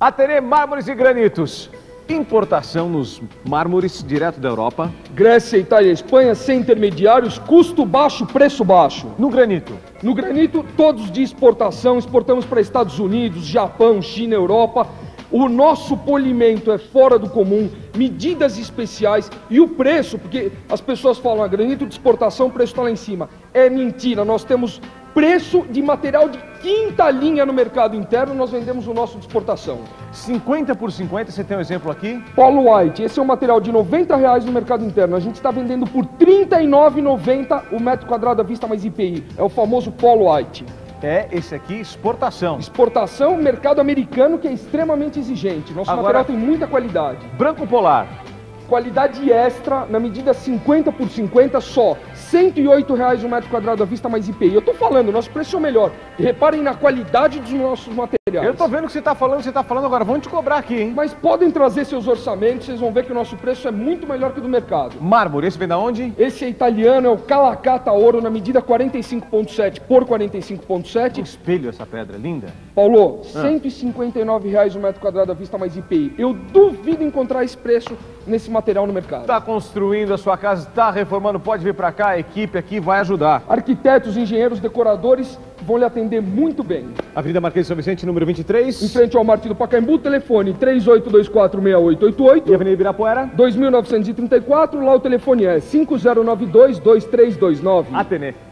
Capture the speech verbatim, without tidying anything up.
Atene Mármores e Granitos. Importação nos mármores direto da Europa. Grécia, Itália, Espanha, sem intermediários, custo baixo, preço baixo. No granito? No granito, todos de exportação, exportamos para Estados Unidos, Japão, China, Europa. O nosso polimento é fora do comum, medidas especiais e o preço, porque as pessoas falam, ah, granito de exportação, o preço está lá em cima. É mentira, nós temos preço de material de quinta linha no mercado interno, nós vendemos o nosso de exportação. cinquenta por cinquenta, você tem um exemplo aqui? Polo White, esse é um material de noventa reais no mercado interno, a gente está vendendo por trinta e nove reais e noventa centavos o metro quadrado à vista mais I P I, é o famoso Polo White. É, esse aqui, exportação. Exportação, mercado americano que é extremamente exigente, nosso Agora, material tem muita qualidade. Branco polar. Qualidade extra, na medida cinquenta por cinquenta, só cento e oito reais o metro quadrado à vista mais I P I. Eu tô falando, nosso preço é o melhor. E reparem na qualidade dos nossos materiais. Eu tô vendo o que você tá falando, você tá falando agora, vamos te cobrar aqui, hein? Mas podem trazer seus orçamentos, vocês vão ver que o nosso preço é muito melhor que o do mercado. Mármore, esse vem da onde? Esse é italiano, é o Calacata Ouro, na medida quarenta e cinco ponto sete por quarenta e cinco ponto sete. Que espelho essa pedra, linda. Paulo, ah. cento e cinquenta e nove reais o metro quadrado à vista mais I P I. Eu duvido encontrar esse preço nesse material no mercado. Tá construindo a sua casa, tá reformando, pode vir para cá, a equipe aqui vai ajudar. Arquitetos, engenheiros, decoradores vão lhe atender muito bem. Avenida Marquês de São Vicente, número vinte e três. Em frente ao Martim do Pacaembu, telefone três oito dois quatro, seis oito oito oito. E Avenida Ibirapuera? dois mil novecentos e trinta e quatro, lá o telefone é cinco zero nove dois, dois três dois nove. Atene.